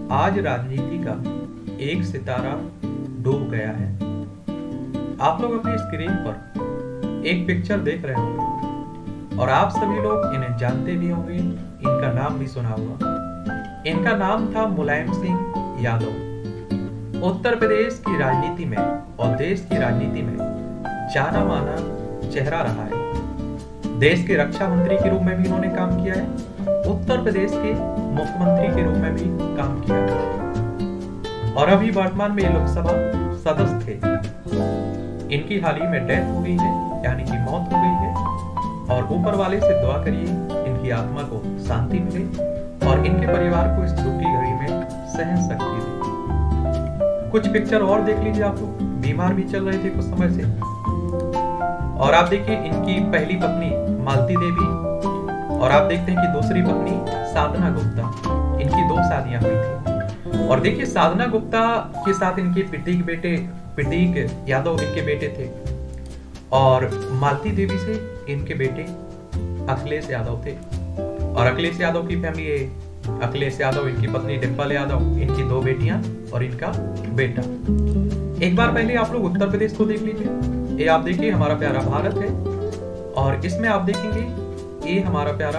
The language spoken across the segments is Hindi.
आज राजनीति का एक सितारा डूब गया है। आप लोग अपनी स्क्रीन पर एक पिक्चर देख रहे होंगे और आप सभी लोग इन्हें जानते भी होंगे, इनका नाम भी सुना होगा। इनका नाम था मुलायम सिंह यादव। उत्तर प्रदेश की राजनीति में और देश की राजनीति में जाना माना चेहरा रहा है। देश के रक्षा मंत्री के रूप में भी इन्होंने काम किया है, उत्तर प्रदेश के मुख्यमंत्री के रूप में भी काम किया है और अभी वर्तमान में ये लोकसभा सदस्य थे। इनकी हाल ही में डेथ हो गई है, यानी कि मौत हो गई है और ऊपर वाले से दुआ करिए इनकी आत्मा को शांति मिले और इनके परिवार को इस दुखी घड़ी में सहन शक्ति दे। कुछ पिक्चर और देख लीजिए आप लोग। बीमार भी चल रहे थे कुछ समय से और आप देखिए इनकी पहली पत्नी मालती देवी और आप देखते हैं कि दूसरी पत्नी साधना गुप्ता। इनकी 2 शादियां हुई थी और देखिए साधना गुप्ता के साथ इनके प्रतीक यादव इनके बेटे थे और मालती देवी से इनके बेटे अखिलेश यादव थे और अखिलेश यादव की फैमिली है। अखिलेश यादव, इनकी पत्नी डिंपल यादव, इनकी 2 बेटियां और इनका बेटा। एक बार पहले आप लोग उत्तर प्रदेश को देख लीजिए। ये आप देखिए हमारा प्यारा भारत है और इसमें आप देखेंगे ये हमारा प्यारा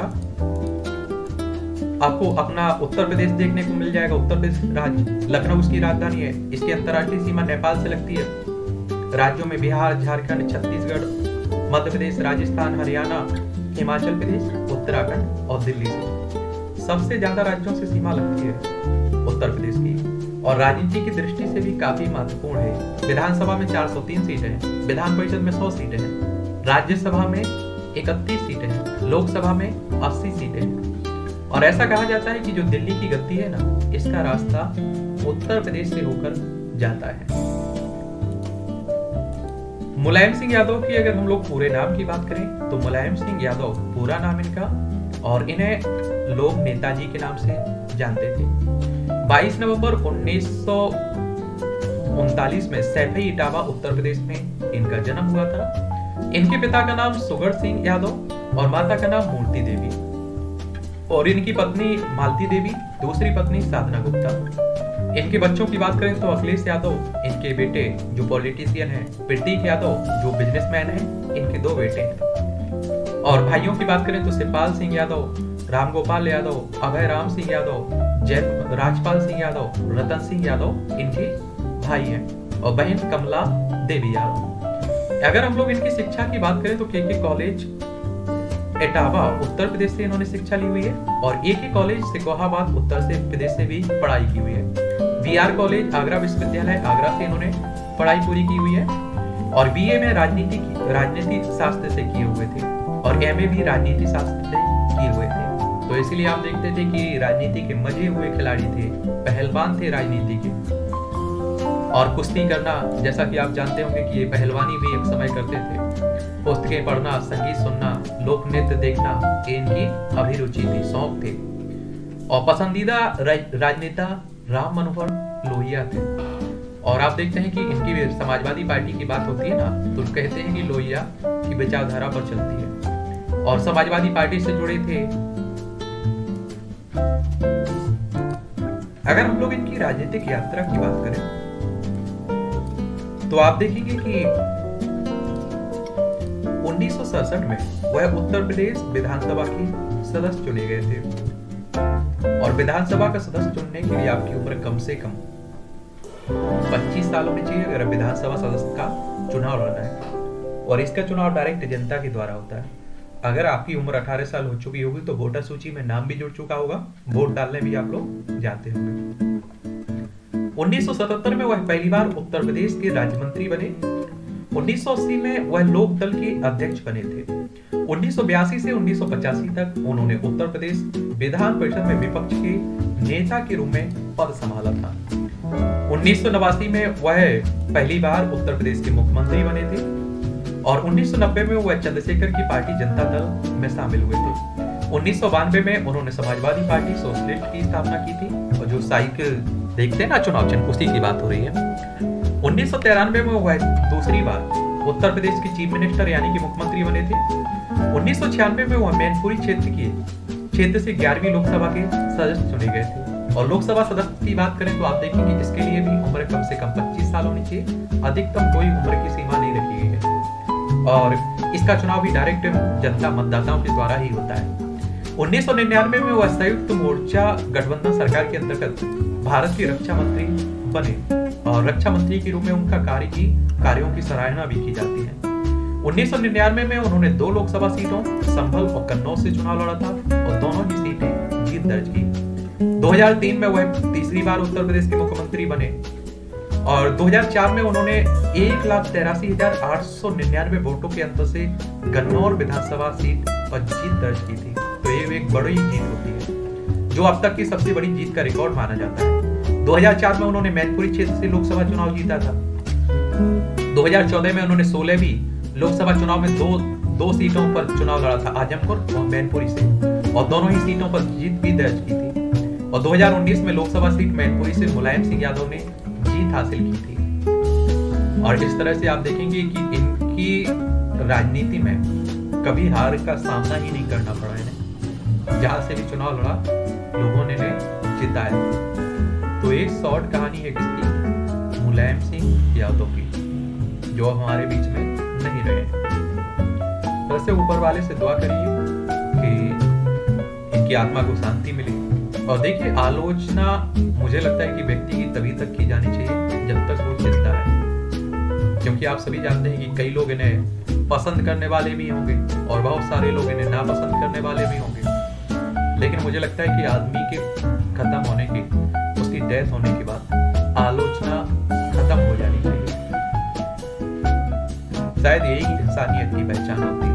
आपको अपना उत्तर प्रदेश देखने को मिल जाएगा। उत्तर प्रदेश लखनऊ उसकी राजधानी है। इसकी अंतर्राष्ट्रीय सीमा नेपाल से लगती है। राज्यों में बिहार, झारखंड, छत्तीसगढ़, मध्य प्रदेश, राजस्थान, हरियाणा, हिमाचल प्रदेश, उत्तराखंड और दिल्ली से सबसे ज्यादा राज्यों से सीमा लगती है उत्तर प्रदेश की और राजनीति की दृष्टि से भी काफी महत्वपूर्ण है। विधानसभा में 403 सीटें हैं, विधान परिषद में 100 सीटें हैं, राज्यसभा में 31 सीटें हैं, लोकसभा में 80 सीटें हैं और ऐसा कहा जाता है कि जो दिल्ली की गद्दी है ना, इसका रास्ता उत्तर प्रदेश से होकर जाता है। मुलायम सिंह यादव की अगर हम लोग पूरे नाम की बात करें तो मुलायम सिंह यादव पूरा नाम इनका और इन्हें लोग नेताजी के नाम से जानते थे। 22 नवंबर 1939 में सैफई इटावा उत्तर प्रदेश में इनका जन्म हुआ था। इनके पिता का नाम सुगढ़ सिंह यादव और माता का नाम मूर्ति देवी और इनकी पत्नी मालती देवी, दूसरी पत्नी साधना गुप्ता। इनके बच्चों की बात करें तो अखिलेश यादव, इनके बेटे जो पॉलिटिशियन हैं, प्रतीक यादव जो बिजनेसमैन हैं, इनके 2 बेटे हैं और भाइयों की बात करें तो शिवपाल सिंह यादव, रामगोपाल यादव, अभय राम सिंह यादव, जय राजपाल सिंह यादव, रतन सिंह यादव इनके भाई हैं और बहन कमला देवी यादव। अगर हम लोग इनकी शिक्षा की बात करें तो के कॉलेज इटावा उत्तर प्रदेश से इन्होंने शिक्षा ली हुई है और के कॉलेज सिकोहाबाद उत्तर प्रदेश से भी पढ़ाई की हुई है। बीआर कॉलेज आगरा विश्वविद्यालय आगरा से इन्होंने पढ़ाई पूरी की हुई है और बीए में राजनीति शास्त्र से किए हुए थे और एमए भी राजनीति शास्त्र से किए हुए थे। तो इसलिए आप देखते थे कि राजनीति के मजे हुए खिलाड़ी थे, पहलवान थे राजनीति के और कुश्ती करना, जैसा कि आप जानते होंगे कि ये पहलवानी भी एक समय करते थे। पुस्तकें पढ़ना, संगीत सुनना, लोक नृत्य देखना ये इनकी अभिरुचि थी, शौक थे और पसंदीदा राजनेता राम मनोहर लोहिया थे। और आप देखते हैं कि इनकी समाजवादी पार्टी की बात होती है ना तो कहते हैं कि लोहिया की विचारधारा पर चलती है और समाजवादी पार्टी से जुड़े थे। अगर हम लोग इनकी राजनीतिक यात्रा की बात करें तो आप देखेंगे कि 1967 में वह उत्तर प्रदेश विधानसभा के सदस्य चुने गए थे और विधानसभा का सदस्य चुनने के लिए आपकी उम्र कम से कम 25 साल होनी चाहिए अगर विधानसभा सदस्य का चुनाव लड़ना है और इसका चुनाव डायरेक्ट जनता के द्वारा होता है। अगर आपकी उम्र 18 साल हो चुकी होगी तो वोटर सूची में नाम भी जुड़ चुका होगा, वोट डालने भी आप लोग जाते होंगे। 1977 में वह पहली बार उत्तर प्रदेश के राज्य मंत्री बने। 1980 में वह लोक दल के अध्यक्ष बने थे। 1982 से 1985 तक उन्होंने उत्तर प्रदेश विधान परिषद में विपक्ष के नेता के रूप में पद संभाला था। 1989 में वह पहली बार उत्तर प्रदेश के मुख्यमंत्री बने थे और 1990 में वह चंद्रशेखर की पार्टी जनता दल में शामिल हुए थे। 1992 में उन्होंने समाजवादी पार्टी सोशलिस्ट की स्थापना की थी और जो साइकिल देखते हैं ना चुनाव चिन्ह, उसी की बात हो रही है। 1993 में वह दूसरी बार उत्तर प्रदेश के चीफ मिनिस्टर यानी कि मुख्यमंत्री बने थे। 1996 में वह मैनपुरी क्षेत्र से 11वीं लोकसभा के सदस्य चुने गए थे। और लोकसभा सदस्य की बात करें तो आप देखेंगे इसके लिए भी उम्र कम से कम 25 साल होनी चाहिए, अधिकतम कोई उम्र की सीमा नहीं रखी गई है। और इसका चुनाव भी डायरेक्ट जनता मतदाताओं के द्वारा ही होता है। 1999 में वह संयुक्त मोर्चा गठबंधन सरकार के अंतर्गत भारत के रक्षा मंत्री बने और रक्षा मंत्री के रूप में उनका कार्यों की सराहना भी की जाती है। 1999 में उन्होंने 2 लोकसभा सीटों संभल और कन्नौज से चुनाव लड़ा था और दोनों ही सीटें जीत दर्ज की। 2003 में वह तीसरी बार उत्तर प्रदेश के मुख्यमंत्री बने और 2004 में उन्होंने 1,83,899 वोटों के अंतर से गन्नौर विधानसभा सीट पर जीत दर्ज की थी। तो ये एक बड़ी जीत होती है, जो अब तक की सबसे बड़ी जीत का रिकॉर्ड माना जाता है। 2004 में उन्होंने मैनपुरी क्षेत्र से लोकसभा चुनाव जीता था। 2014 में उन्होंने 16वीं लोकसभा चुनाव में दो सीटों पर चुनाव लड़ा था, आजमपुर और मैनपुरी से, और दोनों ही सीटों पर जीत भी दर्ज की थी। और 2019 में लोकसभा सीट मैनपुरी से मुलायम सिंह यादव ने जीत हासिल की थी। और इस तरह से आप देखेंगे कि इनकी राजनीति में कभी हार का सामना ही नहीं करना पड़ा इन्हें, जहां से भी चुनाव लड़ा लोगों ने जिताया। तो एक शॉर्ट कहानी है किसकी, मुलायम सिंह यादव की, जो हमारे बीच में नहीं रहे। तो ऐसे ऊपर वाले से दुआ करिए कि इनकी आत्मा को शांति मिले। और देखिए, आलोचना मुझे लगता है कि व्यक्ति की तभी तक की जानी चाहिए जब तक वो जिंदा है, क्योंकि आप सभी जानते हैं कि कई लोग इन्हें पसंद करने वाले भी होंगे और बहुत सारे लोग इन्हें नापसंद करने वाले भी होंगे। लेकिन मुझे लगता है कि आदमी के खत्म होने के, उसकी डेथ होने के बाद आलोचना खत्म हो जानी चाहिए। शायद यही इंसानियत की पहचान होती है।